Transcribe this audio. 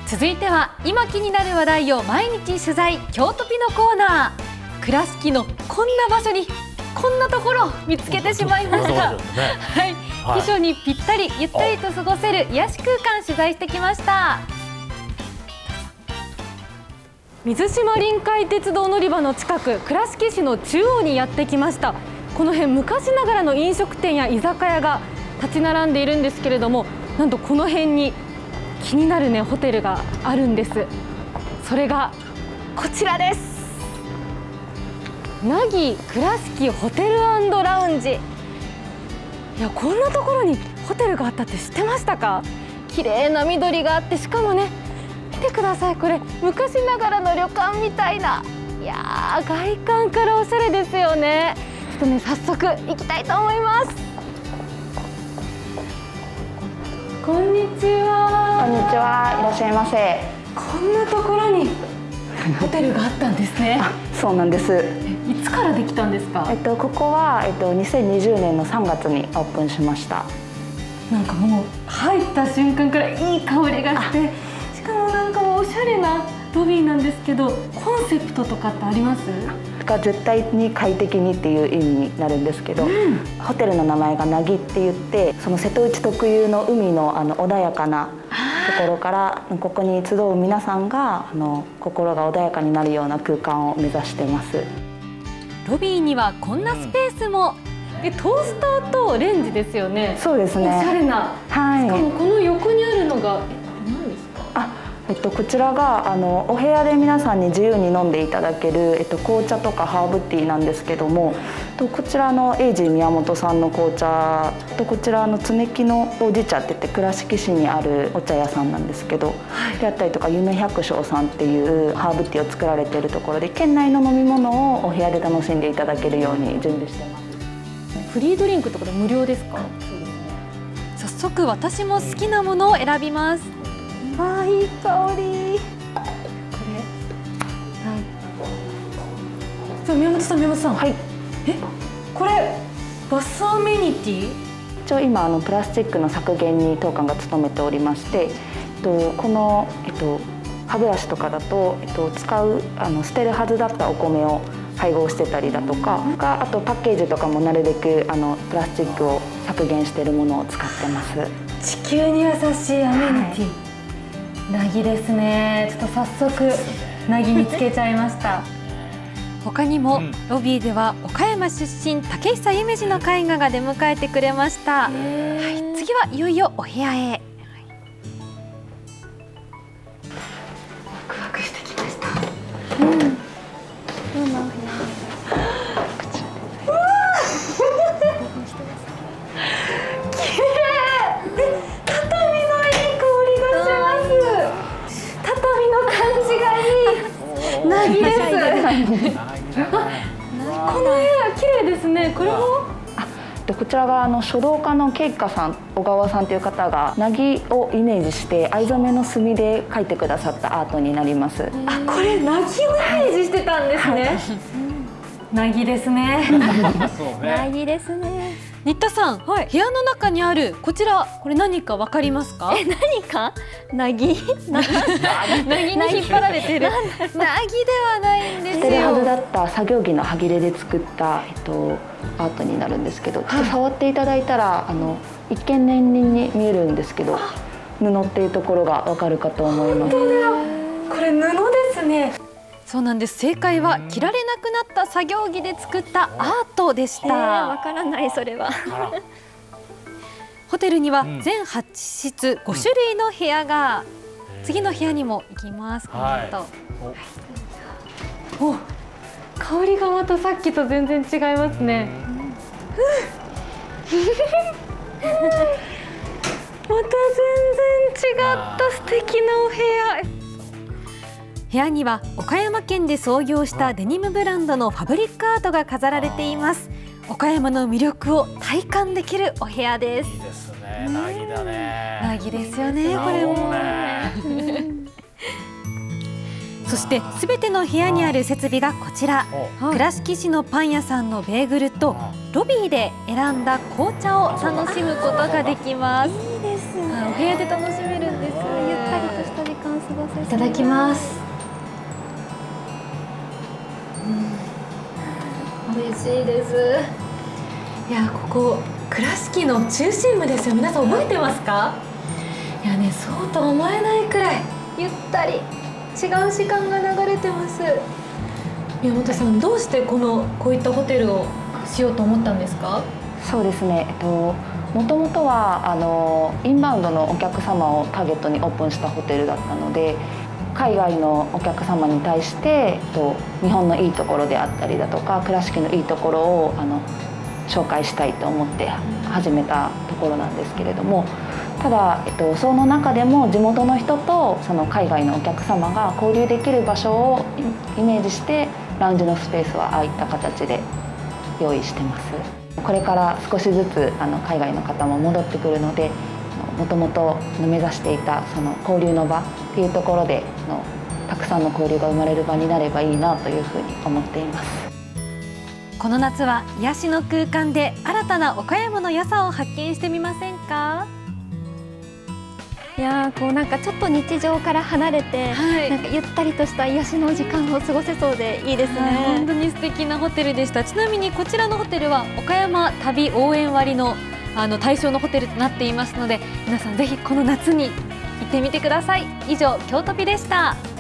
続いては今気になる話題を毎日取材、京都ピのコーナー。倉敷のこんな場所にこんなところを見つけてしまいました。はい、避暑にぴったりゆったりと過ごせる癒し空間取材してきました。水島臨海鉄道乗り場の近く、倉敷市の中央にやってきました。この辺昔ながらの飲食店や居酒屋が立ち並んでいるんですけれども、なんとこの辺に気になるねホテルがあるんです。それがこちらです。凪倉敷ホテル&ラウンジ。いや、こんなところにホテルがあったって知ってましたか？綺麗な緑があって、しかもね、見てください、これ昔ながらの旅館みたいな。いやー、外観からおしゃれですよね。ちょっとね、早速行きたいと思います。こんにちは。 こんにちは、いらっしゃいませ。 こんなところにホテルがあったんですね。 そうなんです。 いつからできたんですか？ ここは2020年の3月にオープンしました。 なんかもう入った瞬間からいい香りがして、しかもなんかおしゃれなロビーなんですけど、コンセプトとかってあります？ 絶対に快適にっていう意味になるんですけど、ホテルの名前が凪って言って、その瀬戸内特有の海の穏やかなところから、ここに集う皆さんが心が穏やかになるような空間を目指してます。 ロビーにはこんなスペースも。トースターとレンジですよね。 そうですね。 おしゃれな。 はい。 しかもこの横にあるのが何ですか？ こちらがお部屋で皆さんに自由に飲んでいただける、紅茶とかハーブティーなんですけども、こちらのエイジー宮本さんの紅茶と、こちらのつめきのほうじ茶っていって倉敷市にあるお茶屋さんなんですけど、であったりとか夢百姓さんっていうハーブティーを作られているところで、県内の飲み物をお部屋で楽しんでいただけるように準備してます。 フリードリンクとかで無料ですか？そうですね。早速私も好きなものを選びます。 あー、いい香り。 これ、宮本さん、宮本さん。はい。これバスアメニティ？ 一応今プラスチックの削減に当館が努めておりまして、この歯ブラシとかだと使う捨てるはずだったお米を配合してたりだとか、あとパッケージとかもなるべくプラスチックを削減しているものを使ってます。 地球に優しいアメニティ。凪ですね。ちょっと早速凪見つけちゃいました。他にもロビーでは岡山出身竹久夢二の絵画が出迎えてくれました。はい、次はいよいよお部屋へ。ワクワクしてきました。 どんなお部屋？ 凪です。この部屋綺麗ですね。これも？ こちらが書道家の慶香さん、小川さんという方が凪をイメージして藍染めの墨で描いてくださったアートになります。 これ凪をイメージしてたんですね。凪ですね。 凪ですね。 新田さん、部屋の中にあるこちら、これ何かわかりますか？ 何か？凪？ 凪に引っ張られてる。凪ではないんですよ。 捨てるはずだった作業着の端切れで作ったアートになるんですけど、ちょっと触っていただいたら一見年輪に見えるんですけど、布っていうところがわかるかと思います。 本当だ。これ布ですね。そうなんです。正解は着られなくなった作業着で作ったアートでした。 わからないそれは。 ホテルには全8室5種類の部屋が。次の部屋にも行きます。この後。お、香りがまたさっきと全然違いますね。また全然違った素敵なお部屋。部屋には岡山県で創業したデニムブランドのファブリックアートが飾られています。岡山の魅力を体感できるお部屋です。 いいですね。凪だね。 凪ですよね。これも。そしてすべての部屋にある設備がこちら。倉敷市のパン屋さんのベーグルとロビーで選んだ紅茶を楽しむことができます。 いいですね。 お部屋で楽しめるんです。 ゆったりとした時間過ごただきます。美味しいです。いや、ここ倉敷の中心部ですよ。皆さん覚えてますか？いやね、そうとは思えないくらいゆったり違う時間が流れてます。宮本さん、どうしてこういったホテルをしようと思ったんですか？ そうですね、もともとはインバウンドのお客様をターゲットにオープンしたホテルだったので、海外のお客様に対して、日本のいいところであったりだとか倉敷のいいところを紹介したいと思って始めたところなんですけれども、ただ、その中でも地元の人とその海外のお客様が交流できる場所をイメージしてラウンジのスペースはああいった形で用意してます。これから少しずつ海外の方も戻ってくるので、もともと目指していたその交流の場っていうところでたくさんの交流が生まれる場になればいいなというふうに思っています。 この夏は癒しの空間で新たな岡山の良さを発見してみませんか？ いやー、なんかちょっと日常から離れて、なんかゆったりとした癒しの時間を過ごせそうでいいですね。 本当に素敵なホテルでした。ちなみにこちらのホテルは岡山旅応援割の対象のホテルとなっていますので、皆さんぜひこの夏に行ってみてください。以上、京都美でした。